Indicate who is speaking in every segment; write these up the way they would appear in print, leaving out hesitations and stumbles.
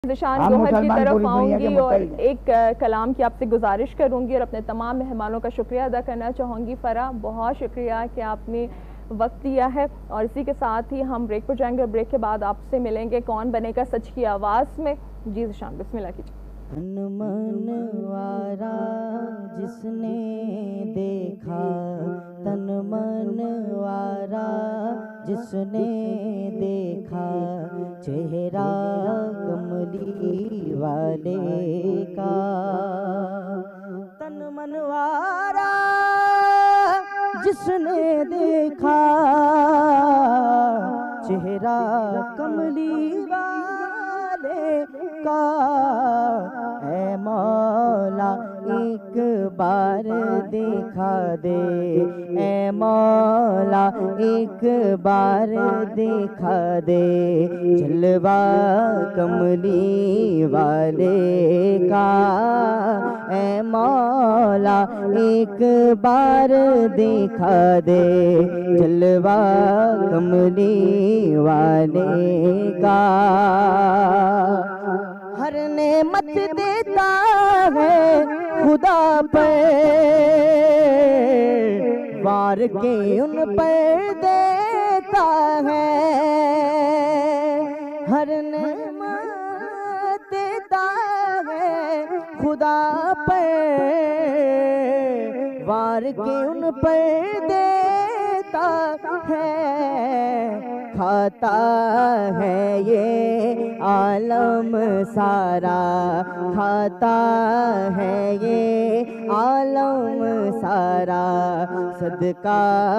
Speaker 1: ज़ीशान गौहर की तरफ आऊँगी और एक कलाम की आपसे गुजारिश करूँगी और अपने तमाम मेहमानों का शुक्रिया अदा करना चाहूँगी। फ़रा, बहुत शुक्रिया कि आपने वक्त दिया है और इसी के साथ ही हम ब्रेक पर जाएंगे और ब्रेक के बाद आपसे मिलेंगे कौन बनेगा सच की आवाज़ में। जी ज़ीशान, बिस्मिल्लाह कीजिए।
Speaker 2: तन मन वारा जिसने देखा, तन मन वारा जिसने देखा, चेहरा कमली वाले का। तन मन वारा जिसने देखा, चेहरा कमली वाले का। ऐ मौला एक बार दिखा दे, ऐ मौला एक बार दिखा दे, जलवा कमली वाले का। ऐ मौला एक बार दिखा दे, जलवा कमली वाले का। हर नेमत देता है खुदा पर, वार के उन पर देता है। हर नेमत देता है खुदा पर, वार के उन पर देता है। खाता है ये आलम सारा, खाता है ये आलम सारा, सदका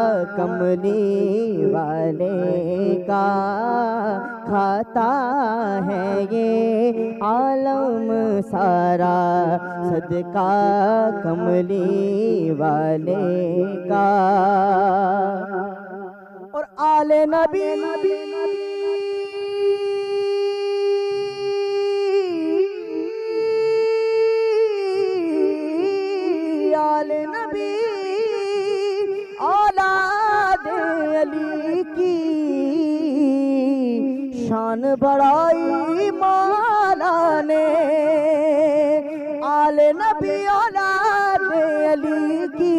Speaker 2: कमली वाले का। खाता है ये आलम सारा, सदका कमली वाले का। और आले नबी आले नबी औलाद अली की शान बढ़ाई मौला ने। आले नबी औलाद अली की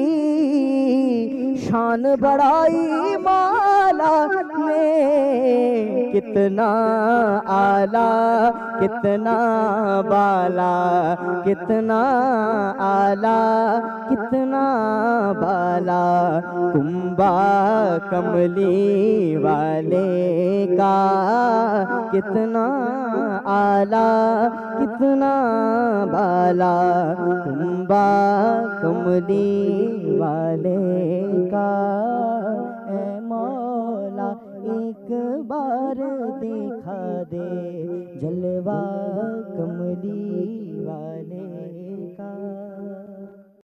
Speaker 2: शान बढ़ाई मौला ने। कितना आला कितना बाला, कितना आला कितना बाला, कुंबा कमली वाले का। कितना आला कितना बाला, कुंबा कमली वाले का। ऐ मौला एक बार दिखा दे, जलवा